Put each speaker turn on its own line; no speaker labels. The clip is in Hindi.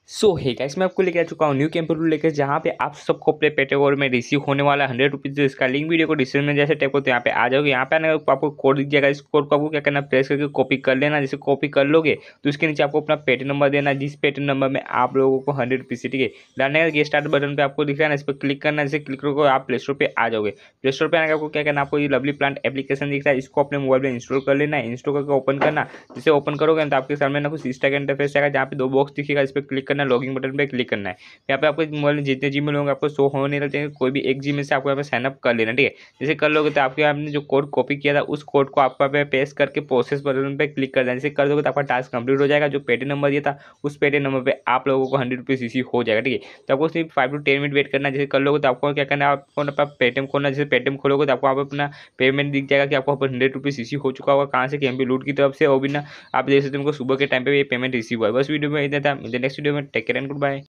सो हे गाइस, मैं आपको लेके आ चुका हूँ न्यू कैंपेन रूल लेकर, जहाँ पे आप सबको अपने कैटेगरी में रिसीव होने वाला 100 रुपीज़। इसका लिंक वीडियो को डिस्क्रिप्शन में जैसे टाइप करते हैं यहाँ पे आ जाओगे। यहाँ पे आने का आपको कोड दिख जाएगा। इस कोड को आपको क्या करना है, प्रेस करके कॉपी कर लेना। जैसे कॉपी कर लोगे तो इसके नीचे आपको अपना पेटीएम नंबर देना, जिस पेटीएम नंबर में आप लोगों को 100 रुपीज़, ठीक है, डालने का। गेट स्टार्ट बटन पे आपको दिख रहा है ना, इस पर क्लिक करना है। जैसे क्लिक करोगे आप प्ले स्टोर पे आ जाओगे। प्ले स्टोर पे आने का आपको क्या करना है, आपको ये लवली प्लांट एप्लीकेशन दिख रहा है, इसको अपने मोबाइल में इंस्टॉल कर लेना है। इंस्टॉल करके ओपन करना। जैसे ओपन करोगे तो आपके सामने ना कुछ इस तरह का इंटरफेस आएगा, जहाँ पे दो बॉक्स दिखेगा, इस पर क्लिक करना है, लॉगिन बटन पे क्लिक करना है। यहाँ पे आपको मोबाइल में जितने जीमेल होंगे आपको शो होने लगते हैं, कोई भी एक जीमेल से आपको यहाँ पे साइनअप कर लेना, ठीक है। जैसे कर लोगे तो आपके आपने जो कोड कॉपी किया था उस कोड को आपको यहाँ पे पेस्ट करके प्रोसेस बटन पे क्लिक कर देना। जैसे कर दोगे तो आपका टास्क कंप्लीट हो जाएगा। जो पेटीएम नंबर दिया था उस पेटीएम नंबर पे आप लोगों को 100 रुपीज़ इसी हो जाएगा, ठीक है। तो आपको सिर्फ 5 to 10 मिनट वेट करना है। जैसे कर लोगे तो आपको क्या करना है, आपको अपना पेटीएम खोलना। जैसे पेटीएम खोलोगे तो आपको अपना पेमेंट दिख जाएगा कि आपको 100 रुपीज़ इसी हो चुका होगा। कहाँ से, कैंपी लूट की तरफ से। और भी ना आप देख सकते हो उनको सुबह के टाइम पे ये पेमेंट रिसीव हुआ है। बस वीडियो में इतना था। नेक्स्ट वीडियो में take care and good bye.